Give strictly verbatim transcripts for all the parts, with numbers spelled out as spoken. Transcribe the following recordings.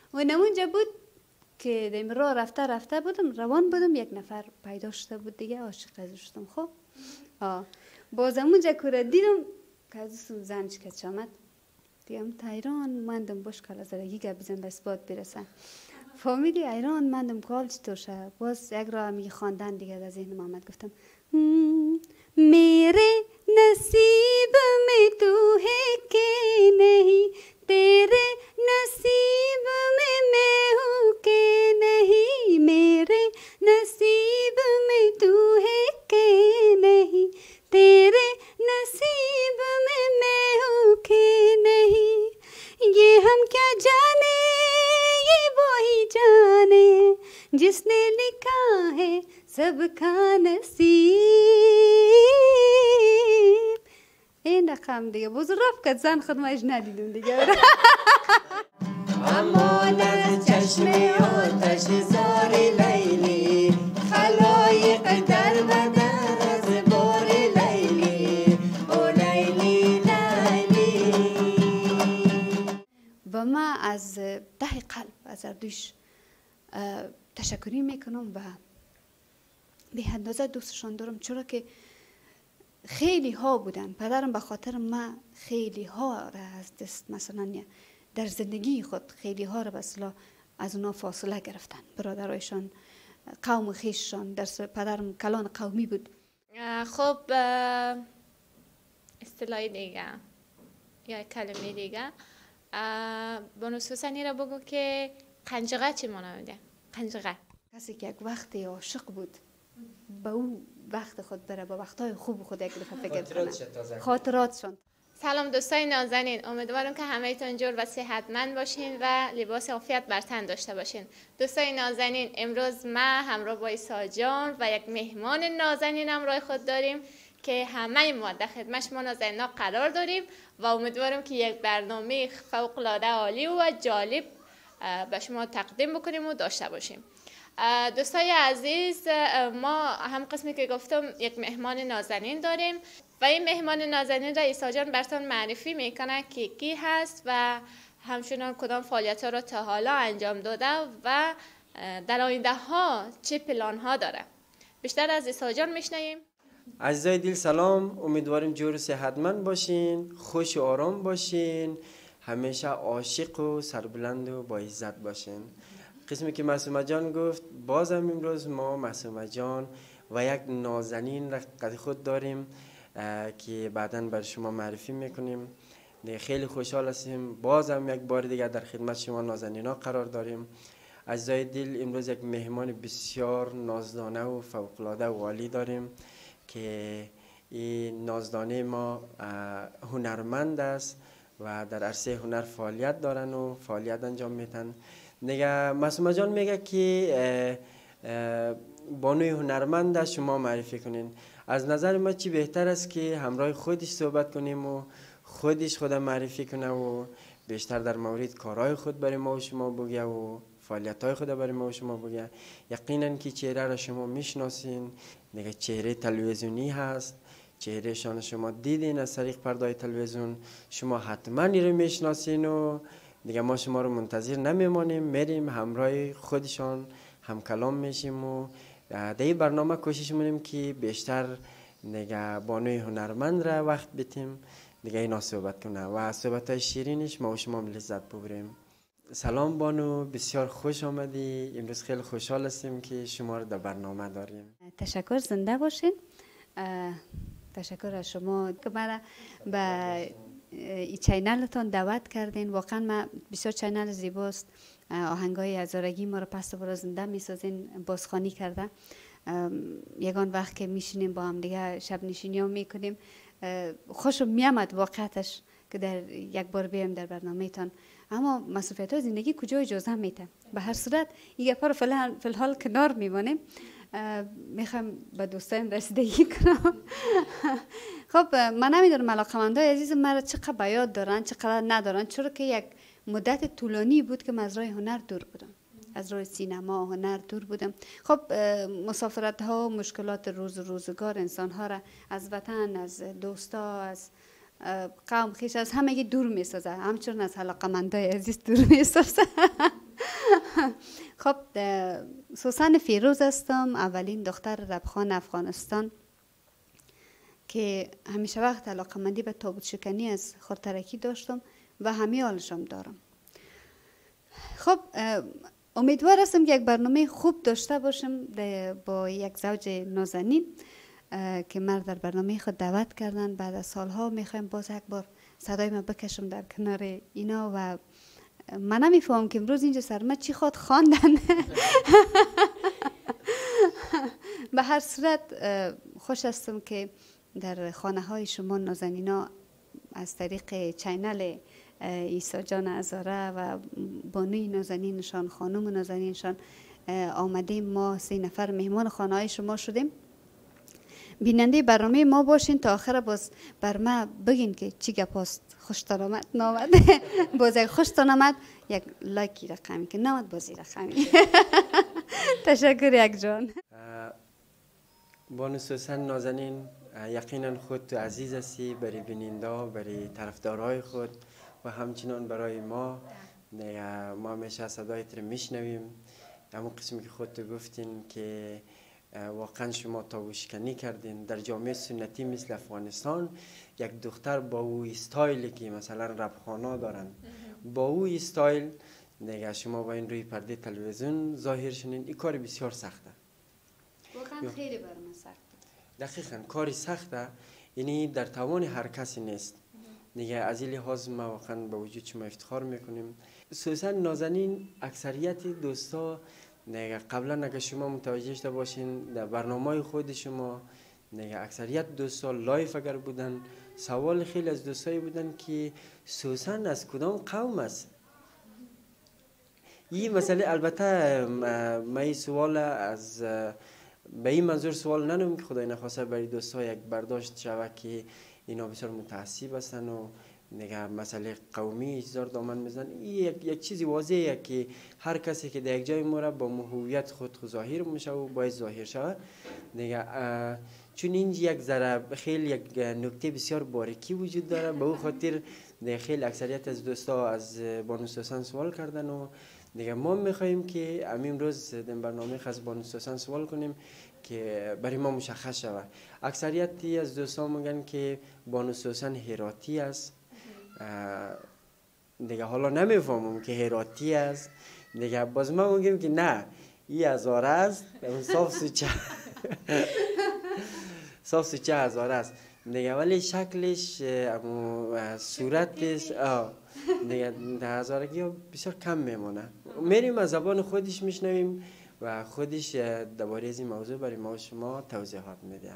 و نمونجا بود که دیم راه رفته رفته بودم، روان بودم، یک نفر پیدا شده بود دیگه، عاشق ازش شدم. خب آه باز همونجا که دیدم که از زنش که چامد دیگم تایران مندم باش کالا زرگی گپ بزن بس باد برسن فامیلی ایران مندم کال چطور شه. باز یک راه می خواندن دیگه در ذهنم آمد، گفتم میره نصیب میں تو ہے کہ نہیں، تیرے نصیب میں میں ہوں کہ نہیں، میرے نصیب میں تو ہے کہ نہیں، تیرے نصیب میں میں ہوں کہ نہیں، یہ ہم کیا جانے یہ وہی جانے جس نے لکھا ہے سب کا نصیب. این رقم دیگه باز رفت که زن خودمش ندیدم دیگه. امان از چشم آتش زار لیلی، خلایق در بدر از بار لیلی، او لیلی لیلی. و من از ته قلب از اردوش تشکری میکنم و به اندازه دوستشان دارم، چرا که خیلی ها بودن. پدرم به خاطر من خیلی ها را از دست، مثلا در زندگی خود خیلی ها را مثلا از اونا فاصله گرفتن، برادرایشان، قوم خیششان. در پدرم کلان قومی بود. خب اصطلاح دیگه یا کلمه دیگه بانو سوسنی را بگو که قنجقه چی مانا میده؟ قنجقه کسی که یک وقت عاشق بود با او وقت خود بره، با وقتهای خوب خود یک دفعه فکر کنه، خاطراتشون. سلام دوستای نازنین، امیدوارم که همه‌تون جور و صحتمند باشین و لباس عافیت بر تن داشته باشین. دوستای نازنین، امروز من همراه با عیسی جان و یک مهمان نازنین همراه خود داریم که همه ما در خدمت شما نازنینا قرار داریم و امیدوارم که یک برنامه فوق العاده عالی و جالب به شما تقدیم بکنیم و داشته باشیم. دوستای عزیز، ما هم قسمی که گفتم یک مهمان نازنین داریم و این مهمان نازنین را عیسی جان براتون معرفی میکنه که کی هست و همچنان کدام فعالیت ها را تا حالا انجام داده و در آینده ها چه پلان ها داره. بیشتر از عیسی جان میشنویم. عزیزای دل سلام، امیدواریم جور و صحتمند باشین، خوش و آرام باشین، همیشه عاشق و سربلند و با عزت باشین. قسمی که معصومه جان گفت، بازم امروز ما معصومه جان و یک نازنین را قد خود داریم که بعداً بر شما معرفی میکنیم. خیلی خوشحال هستیم بازم یک بار دیگر در خدمت شما نازنینا قرار داریم. عزیزای دل، امروز یک مهمان بسیار نازدانه و فوق‌العاده و عالی داریم که این نازدانه ما هنرمند است و در عرصه هنر فعالیت دارن و فعالیت انجام میتن. دیگه معصومه جان میگه که بانوی هنرمند است، شما معرفی کنین. از نظر ما چی بهتر است که همراه خودش صحبت کنیم و خودش خود معرفی کنه و بیشتر در مورد کارهای خود برای ما و شما بگه و فعالیت‌های خود برای ما و شما بگه. یقینا که چهره را شما میشناسین، دیگه چهره تلویزیونی هست، چهره شان شما دیدین از طریق پرده‌های تلویزیون، شما حتما این رو میشناسین و دیگه ما شما رو منتظر نمیمانیم، میریم همراه خودشان هم کلام میشیم و در این برنامه کوشش می‌کنیم که بیشتر دیگه بانوی هنرمند را وقت بدیم دیگه اینا صحبت کنه و صحبت‌های شیرینش ما و شما لذت ببریم. سلام بانو، بسیار خوش آمدی. امروز خیلی خوشحال هستیم که شما رو در برنامه داریم. تشکر، زنده باشین. تشکر از شما که من به این چینلتون دعوت کردین. واقعا من بسیار چینل زیباست، آهنگای هزارگی ما رو پس دوباره زنده میسازین، بازخوانی کرده. یگان وقت که میشینیم با هم دیگه شب نشینی ها میکنیم، خوشم میامد واقعتش که در یک بار بیایم در برنامه تان. اما مسئولیت های زندگی کجا اجازه میده. به هر صورت این گپا رو فی الحال کنار میمانیم. میخوام به دوستایم رسیدگی کنم. خب من نمیدونم علاقه‌مندای عزیز مرا چقدر به یاد دارن چقدر ندارن، چرا که یک مدت طولانی بود که من از راه هنر دور بودم، از راه سینما هنر دور بودم. خب مسافرت ها و مشکلات روز روزگار انسان ها را از وطن، از دوستا، از قوم خیش، از همه دور میسازه، همچنان از علاقه‌مندای عزیز دور میسازه. خب سوسن فیروز هستم، اولین دختر ربخان افغانستان که همیشه وقت علاقمندی به تابوت شکنی از خودترکی داشتم و همین حالشم دارم. خب امیدوار هستم که یک برنامه خوب داشته باشم با یک زوج نازنین که مرا در برنامه خود دعوت کردن. بعد از سالها میخوایم باز یک بار صدای من بکشم در کنار اینا و من نمیفهمم که امروز اینجا سر من چی خواد خواندن. به هر صورت خوش هستم که در خانه های شما نازنینا از طریق چینل عیسی جان هزاره و بانوی نازنینشان، خانم نازنینشان آمدیم. ما سه نفر مهمان خانه های شما شدیم. بیننده برنامه ما باشین تا آخر، باز بر ما بگین که چی گپ است، خوشتان آمد نامد. باز اگه خوشتان آمد یک لایکی رقمی، که نامد بازی رقمی. تشکر یک جان. بانو سوسن نازنین، یقینا خود تو عزیز هستی برای بیننده، برای طرفدارای خود و همچنان برای ما. ما همیشه صدایت رو میشنویم. همون قسمی که خودت گفتین که واقعا شما تابوشکنی کردین در جامعه سنتی مثل افغانستان. یک دختر با او استایلی که مثلا ربخانا دارن، با او استایل دیگه شما با این روی پرده تلویزیون ظاهر شدین، این کار بسیار سخته. واقعا خیلی بر من سخته. دقیقاً کاری سخته، یعنی در توان هر کسی نیست. دیگه از این لحاظ ما واقعا به وجود شما افتخار میکنیم. سوسن نازنین اکثریت دوستا نگه قبلا نگه شما متوجه شده باشین در برنامه خود شما نگه اکثریت دوستا لایف اگر بودن، سوال خیلی از دوستایی بودن که سوسن از کدام قوم است. این مسئله البته ما این سوال از به این منظور سوال ننویم که خدای نخواسته برای دوستا یک برداشت شود که اینا بسیار متعصب هستن و نگه مسئله قومی اجزار دامن میزنن. این یک, یک چیزی واضحه که هر کسی که در یک جای مورد با هویت خود ظاهر میشه و باید ظاهر شود نگه، چون اینجا یک ذره خیلی یک نکته بسیار باریکی وجود داره. به او خاطر خیلی اکثریت از دوستا از بانو سوسن سوال کردن و دیگه ما میخواییم که امیم روز در برنامه خاص بانو سوسن سوال کنیم که برای ما مشخص شود. اکثریتی از دوستان میگن که بانو سوسن هراتی است. دیگه حالا نمیفهمم که هراتی است. دیگه باز ما میگیم که نه، این هزاره است، صاف سوچه صاف سوچه هزاره است دیگه، ولی شکلش صورتش دیگه در هزارگی بسیار کم میمونه. میریم از زبان خودش میشنویم و خودش درباره از این موضوع برای ما شما توضیحات میده.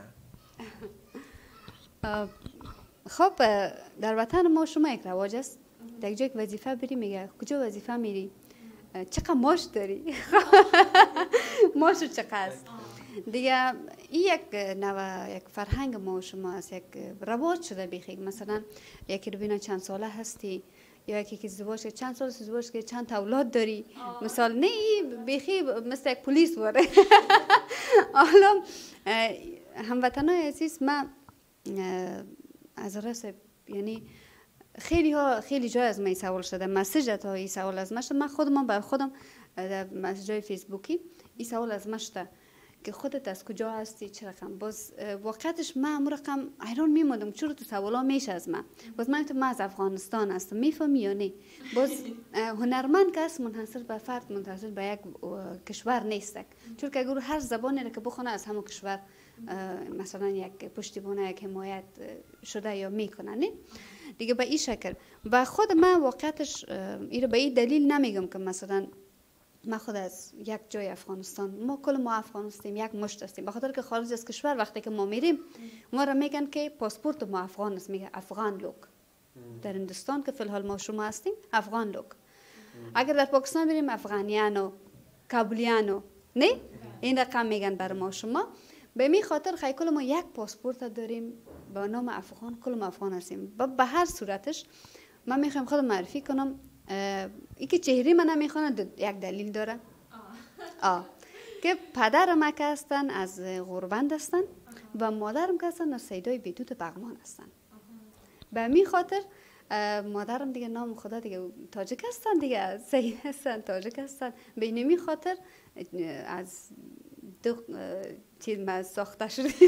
خب در وطن ما شما یک رواج است، در یک جای وظیفه بری میگه کجا وظیفه میری؟ چقدر معاش داری؟ معاش چقدر است؟ دیگه این یک نوع یک فرهنگ ما شما است، یک رواج شده بیخی. مثلا یکی رو ببینن چند ساله هستی، یا یکی که ازدواج که چند سال ازدواج که چند تا اولاد داری. آه. مثال نه بیخی مثل یک پلیس بوده. حالا هموطنای عزیز، من از رأس یعنی خیلی ها خیلی جای از من سوال شده، مسیج تا این سوال از من شده. من خودم بر خودم در مسیجای فیسبوکی این سوال از من شده که خودت از کجا هستی، چه رقم. باز واقعیتش من امور رقم ایران میموندم چرا تو سوالا میشه از من. باز من تو من از افغانستان هستم، میفهمی یا نه؟ باز هنرمند کس منحصر به فرد، منحصر به یک کشور نیست، چون که اگر هر زبانی را که بخونه از همون کشور مثلا یک پشتیبانه، یک حمایت شده یا میکنه نه دیگه به این شکل. و خود من واقعیتش این به این دلیل نمیگم که مثلا ما خود از یک جای افغانستان، ما کل ما افغانستیم، یک مشت هستیم. بخاطر که خارج از کشور وقتی که ما میریم ما را میگن که پاسپورت ما افغان است، میگه افغان لوک. در هندوستان که فی الحال ما شما هستیم افغان لوک. اگر در پاکستان بریم افغانیانو، کابلیانو، نه این رقم میگن بر ما شما. به می خاطر خیلی کل ما یک پاسپورت داریم با نام افغان، کل ما افغان هستیم. به هر صورتش من میخوام خودم معرفی کنم. ای که چهره من نمیخونه یک دلیل داره. آه. که پدرم که هستن از غوربند هستن و مادرم که هستن از سیدای بیدود بغمان هستن. به می خاطر مادرم دیگه نام خدا دیگه تاجیک هستن دیگه، صحیح هستن، تاجیک هستن. به اینمی خاطر از دو تیر ساخته شدیم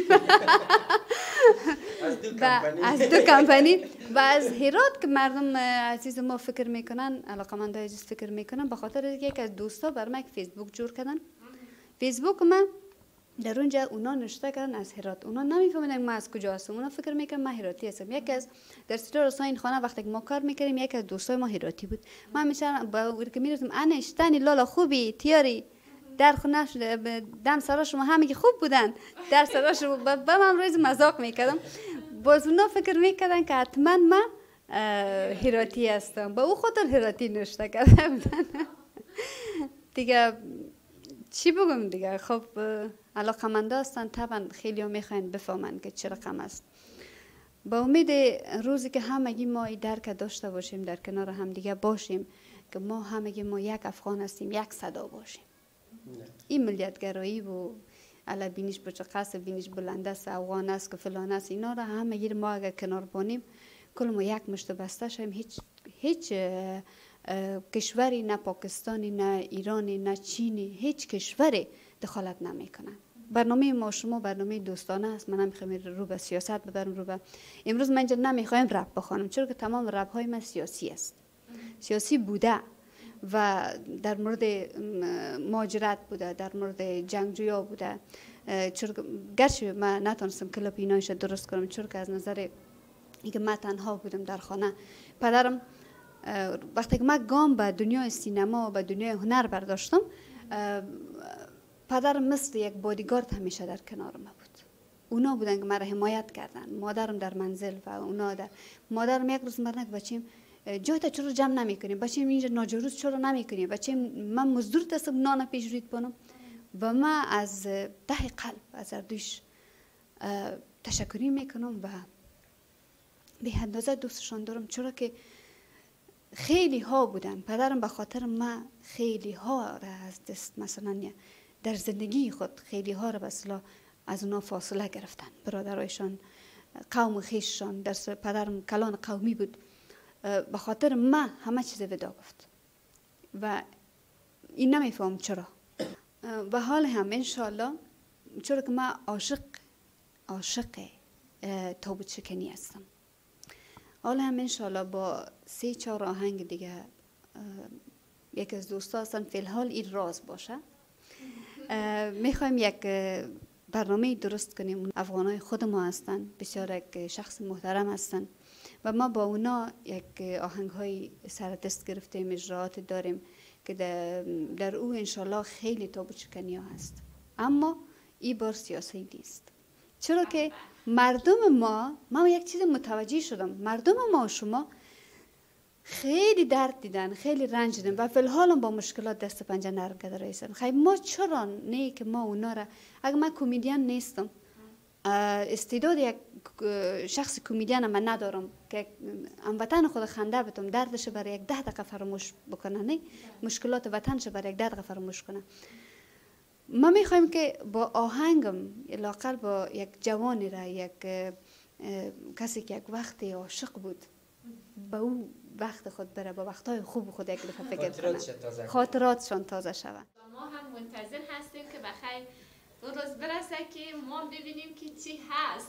از دو کمپانی و از هرات که مردم عزیز ما فکر میکنن، علاقمندای عزیز فکر میکنن، به خاطر یک از دوستا بر من فیسبوک جور کردن. فیسبوک من در اونجا اونا نشته کردن از هرات، اونا نمیفهمیدن ما از کجا هستم، اونا فکر میکنن من هراتی هستم. یک از در سیتا رسای این خانه وقتی ما کار میکردیم یک از دوستای ما هراتی بود. من همیشه با که میرفتم انا اشتانی لالا خوبی تیاری در خونه شده دم سرا شما همه خوب بودن در سرا شما با من روز مذاق میکردم. باز اونا فکر میکردن که حتما من هراتی هستم، با او خاطر هراتی نشته کردم. دیگه چی بگم دیگه، خب علاقمندا هستن طبعا خیلی ها میخواین بفهمن که چه رقم است. با امید روزی که همگی ما این درک داشته باشیم، در کنار هم دیگه باشیم که ما همگی ما یک افغان هستیم، یک صدا باشیم. این ملیتگرایی و علا بینیش بچه قصد بینیش بلند است، افغان است که فلان است، اینا را همگی ما اگر کنار بانیم کل ما یک مشت بسته شیم، هیچ هیچ کشوری، نه پاکستانی نه ایرانی نه چینی، هیچ کشوری دخالت نمیکنن. برنامه ما شما برنامه دوستانه است. من نمیخوام رو به سیاست ببرم، رو به امروز من اینجا نمیخوایم رپ بخوانم چون که تمام رپ های من سیاسی است، سیاسی بوده و در مورد مهاجرت بوده، در مورد جنگجویا بوده. چون گرچه من نتونستم کلپ اینایش درست کنم چون که از نظر اینکه من تنها بودم در خانه. پدرم وقتی که من گام به دنیای سینما و به دنیای هنر برداشتم، پدرم مثل یک بادیگارد همیشه در کنار ما بود. اونا بودن که مرا حمایت کردن. مادرم در منزل و اونا در مادرم یک روز مرنک بچیم جای تا چرا جمع نمی کنیم، بچیم اینجا ناجوروز چرا نمی کنیم، بچیم من مزدور هستم نان پیش روید بانم. و من از ته قلب از اردوش تشکری میکنم و به اندازه دوستشان دارم، چرا که خیلی ها بودن. پدرم به خاطر من خیلی ها را از دست، مثلا در زندگی خود خیلی ها را مثلا از اونا فاصله گرفتن، برادرایشان، قوم خیششان. در پدرم کلان قومی بود، به خاطر من همه چیز ودا گفت و این نمیفهم چرا. و حال هم انشالله چرا که من عاشق عاشق تابوت شکنی هستم. حالا هم انشالله با سه چهار آهنگ دیگه یک از دوستا هستن، فی الحال این راز باشه، میخوایم یک برنامه درست کنیم. افغانای خود ما هستن، بسیار یک شخص محترم هستن و ما با اونا یک آهنگ های سر دست گرفتیم، اجراعات داریم که در, در او انشالله خیلی تابوت شکنی ها هست، اما این بار سیاسی نیست. چرا که مردم ما، ما یک چیز متوجه شدم، مردم ما و شما خیلی درد دیدن، خیلی رنج دیدن و فی الحال با مشکلات دست پنجه نرم کرده رئیسن. خیلی ما چرا نه که ما اونا را، اگر من کمدین نیستم، استعداد یک شخص کمدین من ندارم که هموطن خود خنده بتم، دردش برای یک ده دقیقه فراموش بکنه، نه مشکلات وطنش برای یک ده دقیقه فراموش کنه. ما میخوایم که با آهنگم لاقل با یک جوانی را، یک کسی که یک وقتی عاشق بود با او وقت خود بره، با وقتهای خوب خود یک دفعه فکر کنه، خاطراتشان تازه شود. ما هم منتظر هستیم که بخیر اون روز برسه که ما ببینیم که چی هست.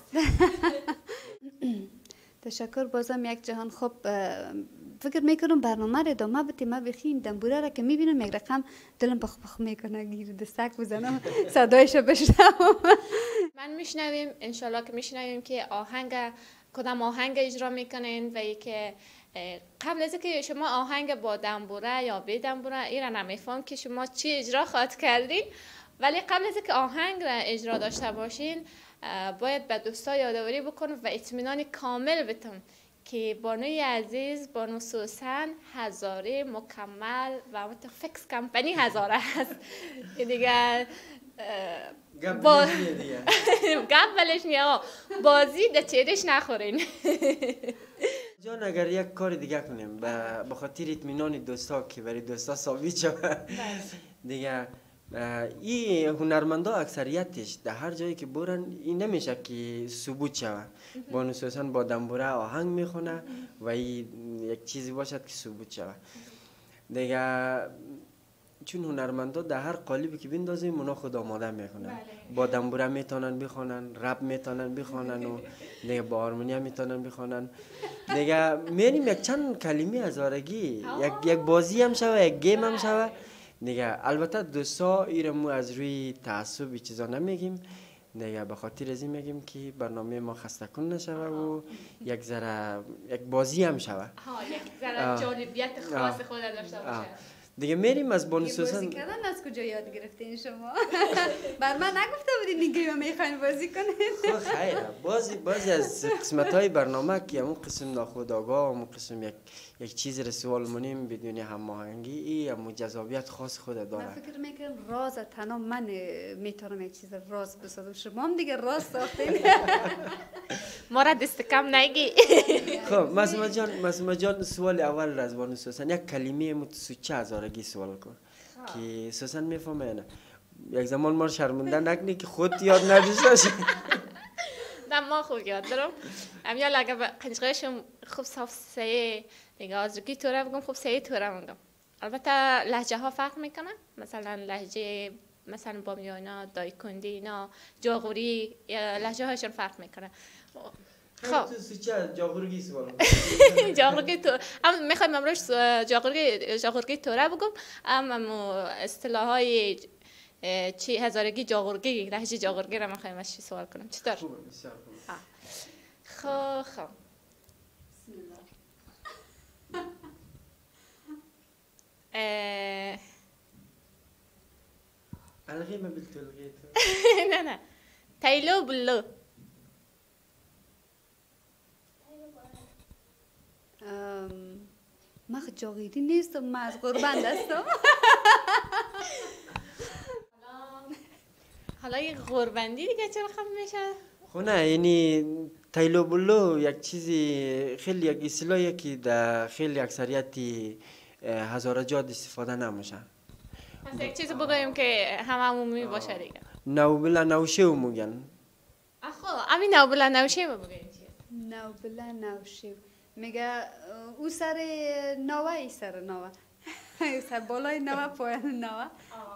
تشکر. بازم یک جهان خوب. فکر میکنم برنامه رو ادامه بدیم. من بخیم دنبوره را که میبینم یک رقم دلم بخ بخ میکنه، گیر دستک بزنم صدایشو بشنوم. من میشنویم انشالله که میشنویم که آهنگ کدام آهنگ اجرا میکنین و ای که قبل از که شما آهنگ با دنبوره یا بی دنبوره ایرا نمیفهم که شما چی اجرا خواهد کردین، ولی قبل از که آهنگ را اجرا داشته باشین باید به دوستا یادآوری بکنم و اطمینان کامل بتم که بانوی عزیز بانو سوسن هزاره مکمل و فکس کمپانی هزاره هست دیگه. با گپ نیا بازی در چیرش نخورین. جان اگر یک کار دیگه کنیم به خاطر اطمینان دوستا که برای دوستا ثابت شود دیگه، این هنرمندا اکثریتش در هر جایی که برن این نمیشه که ثبوت شود. بانو سوسن با دنبوره آهنگ میخونه و این یک چیزی باشد که ثبوت شود دیگه. چون هنرمندا در هر قالبی که بندازیم اونا خود آماده میکنن. با دنبوره میتونن بخونن، رپ میتونن بخونن و دیگه با هارمونیم میتونن بخونن دیگه. میریم یک چند کلمه هزارگی یک یک بازی هم شوه، یک گیم هم شوه دیگه. البته دوستا ایرمو از روی تعصب چیزا نمیگیم دیگه، به خاطر از این میگیم که برنامه ما خسته کن نشوه و یک ذره یک بازی هم شوه. ها یک ذره جالبیت خاص خود داشته باشه دیگه. میریم از بانو سوسن. بازی کردن از کجا یاد گرفتین شما؟ بر من نگفته بودین این گیم میخواین بازی کنین؟ خب خیره، بازی بازی از قسمت های برنامه که همون قسم ناخودآگاه، همون قسم یک یک چیز رو سوال مونیم بدون هماهنگی، این همون جذابیت خاص خود داره. من فکر میکنم راز تنها من میتونم یک چیز راز بسازم، شما هم دیگه راز ساختین. ما را دست کم نگی. خب مسئوله جان، مسئوله جان سوال اول از بانو سوسن یک کلمه متسوچه هزارگی سوال کن که سوسن میفهمه نه. یک زمان ما شرمنده نکنی که خود یاد نداشته. نه ما خوب یاد دارم. امیال اگه قنچقایشم خوب صاف سه دیگه آزرگی توره بگم، خوب سه توره بگم. البته لهجه ها فرق میکنه. مثلا لهجه مثلا بامیانا، دایکندی اینا، جاغوری لهجه هاشون فرق میکنه. خب تو سوچه جاغورگی سوال کن. جاغورگی تو هم میخوایم امروز جاغورگی جاغورگی توره بگم. اما اصطلاحای چی هزارگی جاغورگی لهجه جاغورگی را میخوایم از چی سوال کنم. چطور؟ خوبه بسیار خوبه. خب خب بسم الله. الغی ما بالتلغی تو. نه نه تایلو بلو. من جاغیری نیستم، من از غربند هستم. حالا یه غربندی دیگه چرا خب میشه؟ خب نه یعنی تایلو بلو یک چیزی خیلی یک اصطلاحیه که در خیلی اکثریتی هزاره جاد استفاده نمیشه. پس یک چیزی بگویم که همه عمومی باشه دیگه. نوبلا نوشیو میگن. آخه همین نوبلا نوشیو بگویم چیه؟ نوبلا نوشیو میگه او سر نوه ای سر نوه. سر بالای نوه پایان نوه.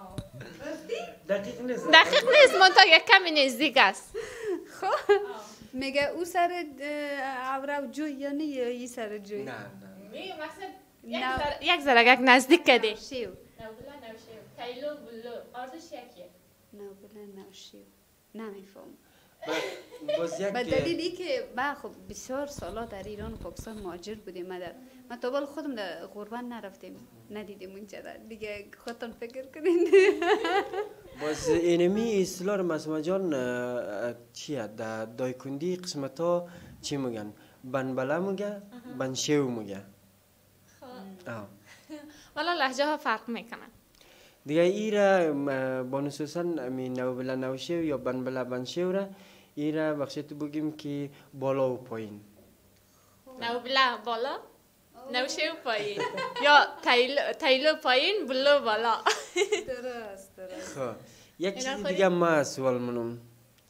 دقیق نیست. دقیق نیست منطقه یک کمی نزدیک است. خب میگه او سر عبره جوی یا نه یا ای سر جوی؟ نه نه میگه مثلا یک ذره یک نزدیک کردی. نوشیو. نوبلا نوشیو. تایلو بلو. آرزوش یکیه. نوبلا نوشیو. نمیفهم. به دلیلی که ما خب بسیار سالا در ایران و پاکستان مهاجر بودیم. ما در ما تا بال خودم در غربت نرفتیم، ندیدیم اونجا دیگه. خودتون فکر کنین. باز اینمی اصطلاح مسئوله جان چیه؟ در دایکندی قسمت ها چی میگن؟ بنبله میگه، بنشیو میگه. خب والا لهجه ها فرق میکنن دیگه. ایره بانو سوسن امی نوبلا نوشیو یا بنبله بنشیو را ایره بخشی تو بگیم که بالا و پایین. نوبلا بالا، نوشیو پایین، یا تایلو پایین، بلو بالا. درست درست. خب یک چیز دیگه ما سوال منم.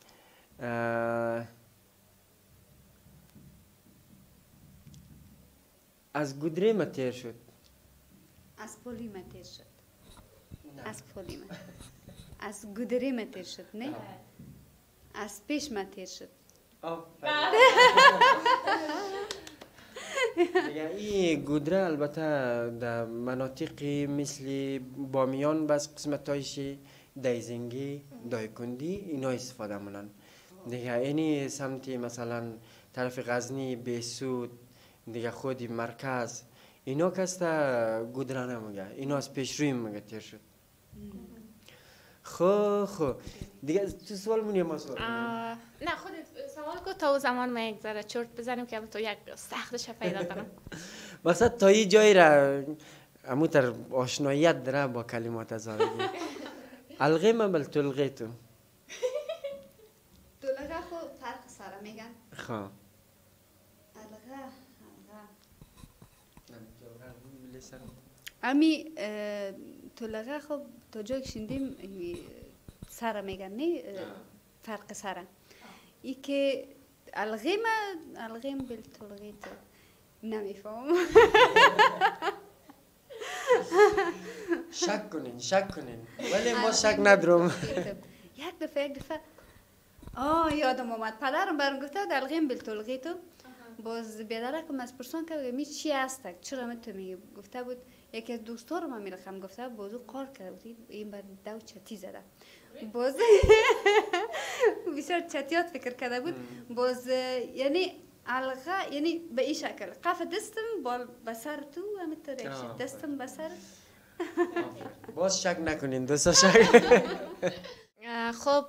از گودره ما تیر شد. از پولی ما تیر شد. از پولی ما. از گودره ما تیر شد نه؟ از پیش ما تیر شد. دیگه این گودره البته در مناطقی مثل بامیان بس قسمت هایشی دایزنگی، دایکندی اینا استفاده منن دیگه. اینی سمتی مثلا طرف غزنی، بیسود دیگه خودی مرکز اینا کسته گودره نمیگه، اینا از پیش روی میگه تیر شد. خو خو دیگه تو سوال مونی ما سوال نه خودت سوال کو تا زمان ما یک ذره چرت بزنیم که تو یک سختش پیدا کنم. مثلا تا این جایی را اموتر آشناییت داره با کلمات هزارگی. الغی ما بل تلغی تو. تلغه خو فرق سره میگن. خب الغه الغه امی تلغه خب تا جای شندیم سره میگن نه فرق سره ای که الغیم الغیم بل تلغی تو نمیفهم. شک کنین شک کنین ولی ما شک ندارم. یک دفعه یک دفعه آه یادم اومد پدرم برام گفته بود الغیم بالتلغی تو باز بیادرکم از پرسان که می چی هست چرا من تو میگی گفته بود یکی از دوستا رو من میرخم گفته بود بازو قار کرده بود این بر دو چتی زده باز بسیار چتیات فکر کرده بود باز یعنی الغا یعنی به این شکل قف دستم بال بسر تو همینطور دستم بسر. باز شک نکنین دوستا شک. خب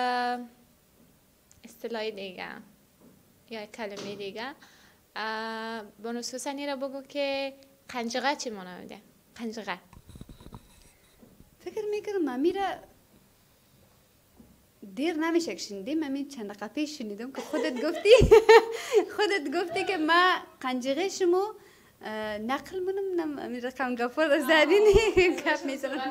اصطلاح دیگه یا کلمه دیگه بانو سوسنی را بگو که قنجقه چی معنی میده؟ قنجقه فکر میکردم امیره دیر نمیشه که شنیدیم. من چند دقیقه پیش شنیدم که خودت گفتی خودت گفتی که ما قنجقه شمو نقل منم نم امیر رقم گفت زدین گپ میزنم.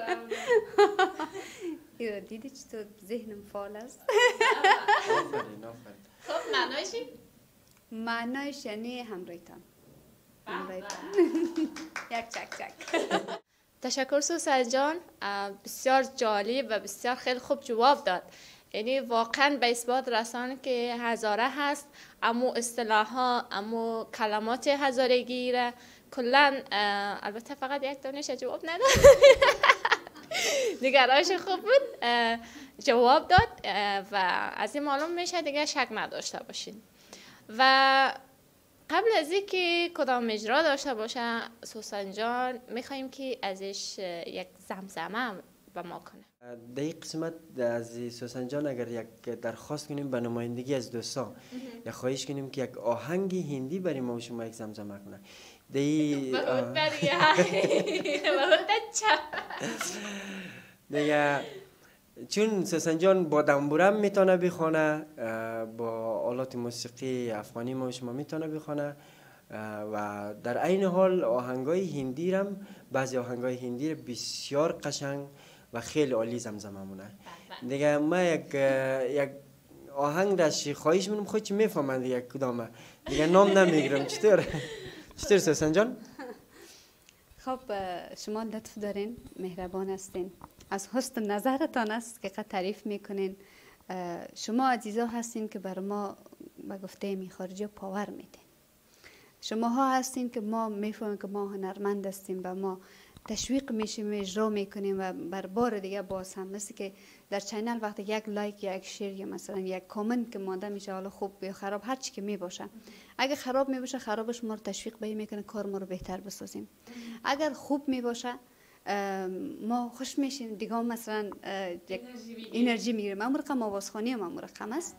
ایرا دیدی چطور ذهنم فعال است. آفرین آفرین. خب معنایشی؟ معنایش یعنی همراهیتان. همراهیتان. یک چک چک. تشکر سوسن جان، بسیار جالب و بسیار خیلی خوب جواب داد. یعنی واقعا به اثبات رسان که هزاره هست، اما اصطلاح ها اما کلمات هزارگی را کلا البته فقط یک دانش جواب نداد. نگرانش خوب بود جواب داد و از این معلوم میشه دیگه شک نداشته باشین. و قبل از اینکه کدام اجرا داشته باشه سوسن جان میخوایم که ازش یک زمزمه به ما کنه. در این قسمت از سوسن جان اگر یک درخواست کنیم به نمایندگی از دوستان یا خواهش کنیم که یک آهنگ هندی برای ما و شما یک زمزمه کنه. دی دیگه چون سوسن جان با دنبورم میتونه بخونه، با آلات موسیقی افغانی ما و شما میتونه بخونه و در عین حال آهنگای هندی رم بعضی آهنگای هندی بسیار قشنگ و خیلی عالی زمزمه مونه. دیگه ما یک یک آهنگ داشتی خواهش منم خودت میفهمند یک کدامه دیگه نام نمیگیرم. چطور چطور سوسن جان؟ خب شما لطف دارین، مهربان هستین، از حسن نظرتان است که قد تعریف میکنین. شما عزیزا هستین که بر ما به گفته می خارجی پاور میدین. شما ها هستین که ما میفهمیم که ما هنرمند هستیم و ما تشویق میشیم، اجرا میکنیم و بر بار دیگه باز هم مثل که در چینل وقتی یک لایک یا یک شیر یا مثلا یک کامنت که مانده میشه، حالا خوب یا خراب هر چی که می باشه، اگه خراب می باشه خرابش ما رو تشویق به این میکنه کار ما رو بهتر بسازیم. اگر خوب می باشه ما خوش میشیم دیگه، مثلا یک انرژی میگیریم. امور رقم آوازخوانی هم امور رقم است.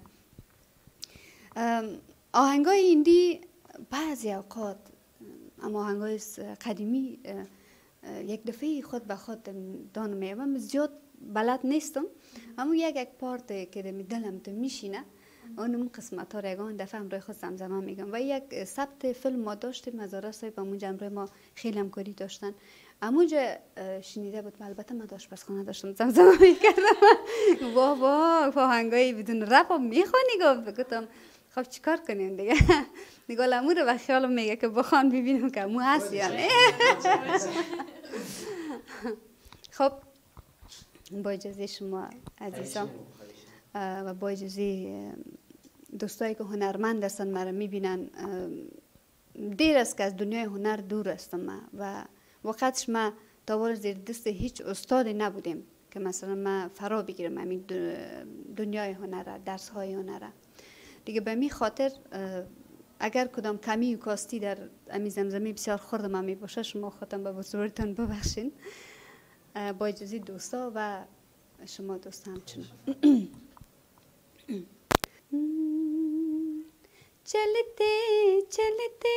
آهنگای هندی بعضی اوقات اما آهنگای قدیمی یک دفعه خود به خود دانم میام، زیاد بلد نیستم، اما یک یک پارت که می دلم تو میشینه اونم قسمت ها رگان دفعه همراه خود زمزمه میگم. و یک ثبت فیلم ما داشتیم مزاره صاحب همونجا همراه ما خیلی همکاری داشتن، همونجا شنیده بود. البته من آشپزخانه داشتم زمزمه میکردم. واه واه آهنگای بدون رپ هم میخوانی. گفتم خب چیکار کنیم دیگه؟ دیگه لامو رو به خیالم میگه که بخوان ببینم که مو هست یا نه. خب با اجازه شما عزیزان و با اجازه دوستایی که هنرمند هستن مرا میبینن، دیر است که از دنیای هنر دور هستم و وقتش ما تا زیر دست هیچ استادی نبودیم که مثلا ما فرا بگیرم همین دنیای هنر، درس های هنر دیگه. به می خاطر اگر کدام کمی و کاستی در امی زمزمی بسیار خورد ما می باشه شما خودم به بزرگتون ببخشین. با اجازه دوستا و شما دوست همچنان. چلتے چلتے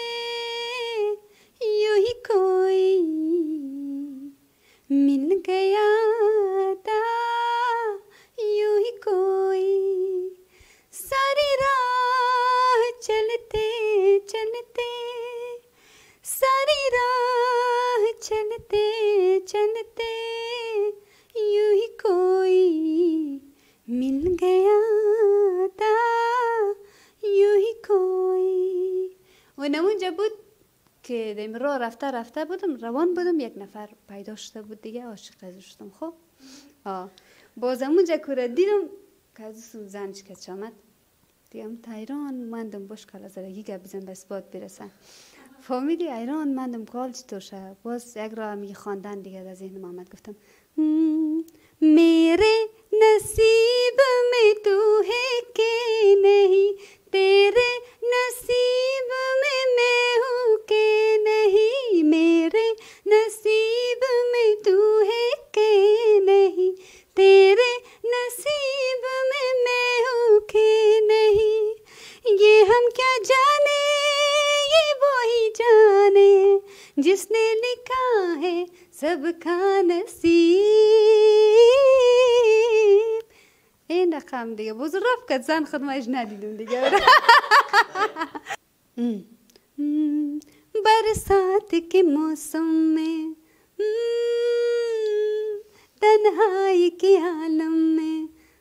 یوں ہی کوئی مل گیا تھا، یوں ہی کوئی ساری راہ چلتے چلتے، ساری راہ چلتے چلتے یوں ہی کوئی مل گیا تا، یوں ہی کوئی. ونمونجا که دیم راه رفته رفته بودم روان بودم یک نفر پیدا شده بود دیگه عاشق ازش شدم. خب آه بازم اونجا که دیدم که ازم زنش که چامد دیگم تایران مندم باش کلا زرگی گپ بزن بس باد برسن فهمیدی ایران مندم کال چطور شه باز یک راه می خواندن دیگه از ذهنم آمد گفتم میرے نصیب میں تو ہے کہ نہیں تیرے نصیب میں میں ہوں کہ نہیں میرے نصیب میں تو ہے کہ نہیں تیرے نصیب میں میں ہوں کہ نہیں یہ ہم کیا جانے یہ وہی جانے جس نے لکھا ہے سب کا نصیب این رقم دیگه باز رفت که زن خودمش ندیدم دیگه برسات کے موسم میں تنہائی کے عالم میں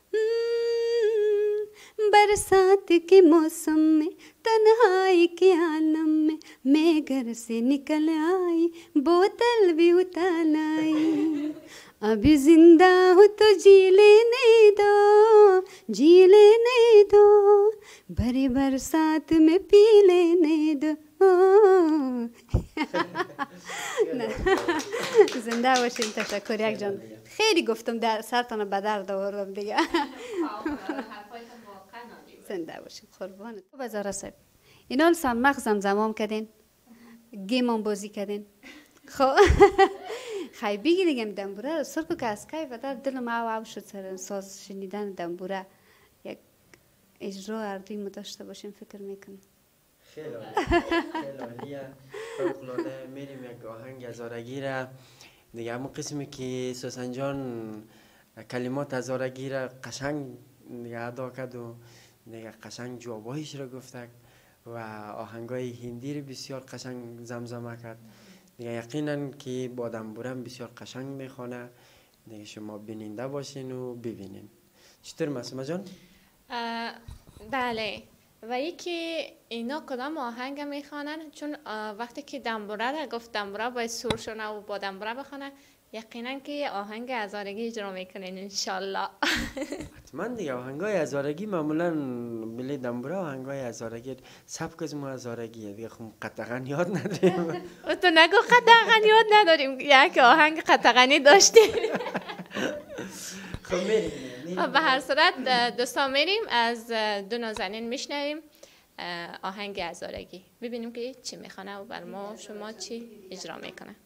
برسات کے موسم میں تنہائی کے عالم میں میں گھر سے نکل آئی بوتل بھی اتار آئی ابھی زندہ ہوں تو جی لینے دو جی لینے دو بھری برسات میں پی لینے دو زنده باشین. تشکر یک جان. خیلی گفتم در سرتان به درد آوردم دیگه. زنده باشین قربانت. بازار صاحب اینا سم مغزم زمام کردین گیمم بازی کردین خب خیلی بگی دیگم دنبوره سرکو که از کیف در دلم او او شد سر ساز شنیدن دنبوره یک اجرا اردوی داشته باشین فکر میکنم. خیلی عالی خیلی عالیه فوق‌العاده. میریم یک آهنگ هزارگی را دیگه همون قسمی که سوسن جان کلمات هزارگی را قشنگ دیگه ادا کرد و دیگه قشنگ جوابایش را گفتک و آهنگای هندی را بسیار قشنگ زمزمه کرد دیگه. یقینا که با دنبورم بسیار قشنگ میخوانه دیگه. شما بیننده باشین و ببینین. چطور معصومه جان؟ بله. و یکی اینا کدام آهنگ میخوانن؟ چون وقتی که دنبوره را گفت دنبوره باید سور شونه و با دنبوره بخونه یقینا که آهنگ هزارگی اجرا میکنین انشالله. حتما دیگه آهنگای هزارگی معمولا بلی دنبوره آهنگای هزارگی سبک از ما هزارگیه دیگه. خب قطعا یاد نداریم. تو نگو قطعا یاد نداریم یک آهنگ قطعا داشتیم. خب میریم. به هر صورت دوستان میریم از دو نازنین میشنویم آهنگ هزارگی ببینیم که چی میخونه و بر ما شما چی اجرا میکنه.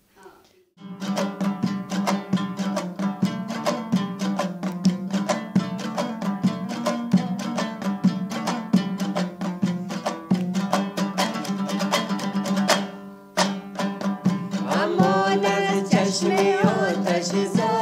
امان از چشم آتش زار